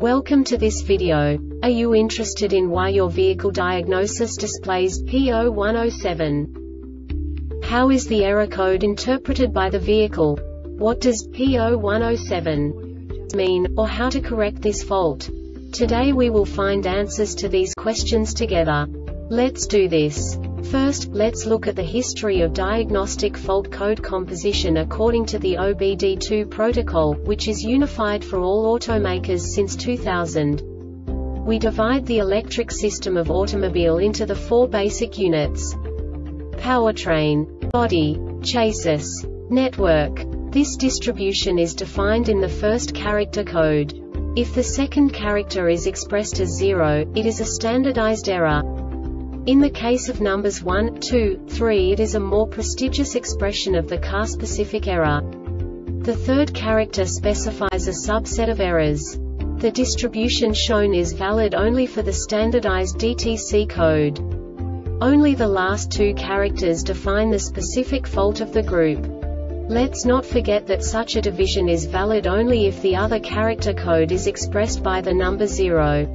Welcome to this video. Are you interested in why your vehicle diagnosis displays P0107? How is the error code interpreted by the vehicle? What does P0107 mean, or how to correct this fault? Today we will find answers to these questions together. Let's do this. First, let's look at the history of diagnostic fault code composition according to the OBD2 protocol, which is unified for all automakers since 2000. We divide the electric system of automobile into the four basic units: powertrain, body, chassis, network. This distribution is defined in the first character code. If the second character is expressed as 0, it is a standardized error. In the case of numbers 1, 2, 3, it is a more prestigious expression of the car-specific error. The third character specifies a subset of errors. The distribution shown is valid only for the standardized DTC code. Only the last two characters define the specific fault of the group. Let's not forget that such a division is valid only if the other character code is expressed by the number 0.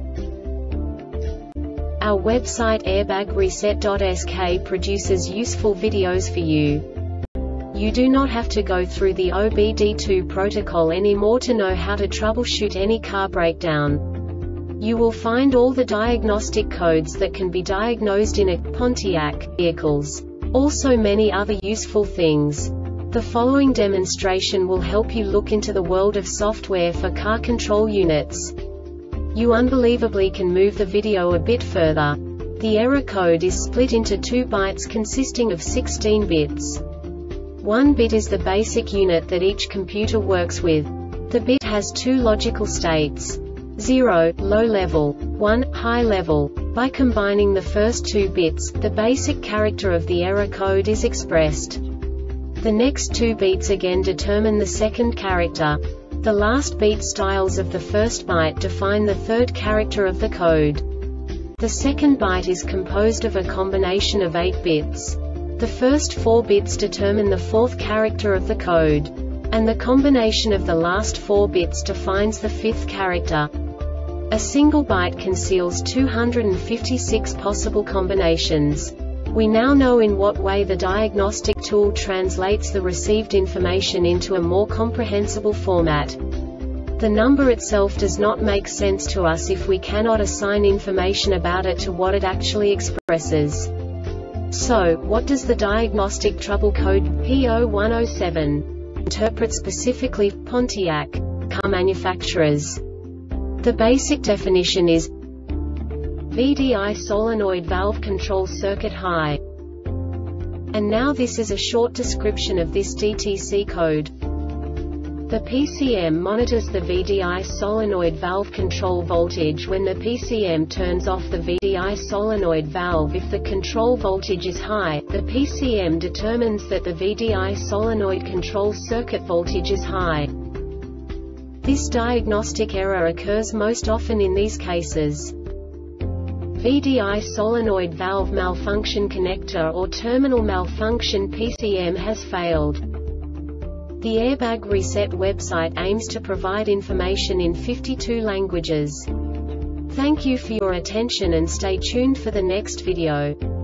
Our website airbagreset.sk produces useful videos for you. You do not have to go through the OBD2 protocol anymore to know how to troubleshoot any car breakdown. You will find all the diagnostic codes that can be diagnosed in a Pontiac vehicles. Also many other useful things. The following demonstration will help you look into the world of software for car control units. You unbelievably can move the video a bit further. The error code is split into 2 bytes consisting of 16 bits. 1 bit is the basic unit that each computer works with. The bit has 2 logical states: 0, low level, 1, high level. By combining the first 2 bits, the basic character of the error code is expressed. The next 2 beats again determine the second character. The last beat styles of the first byte define the third character of the code. The second byte is composed of a combination of 8 bits. The first 4 bits determine the fourth character of the code. And the combination of the last 4 bits defines the fifth character. A single byte conceals 256 possible combinations. We now know in what way the diagnostic tool translates the received information into a more comprehensible format. The number itself does not make sense to us if we cannot assign information about it to what it actually expresses. So, what does the diagnostic trouble code P0107 interpret specifically for Pontiac car manufacturers? The basic definition is VDI solenoid valve control circuit high. And now this is a short description of this DTC code. The PCM monitors the VDI solenoid valve control voltage when the PCM turns off the VDI solenoid valve. If the control voltage is high, the PCM determines that the VDI solenoid control circuit voltage is high. This diagnostic error occurs most often in these cases: VDI solenoid valve malfunction, connector or terminal malfunction, PCM has failed. The Airbag Reset website aims to provide information in 52 languages. Thank you for your attention and stay tuned for the next video.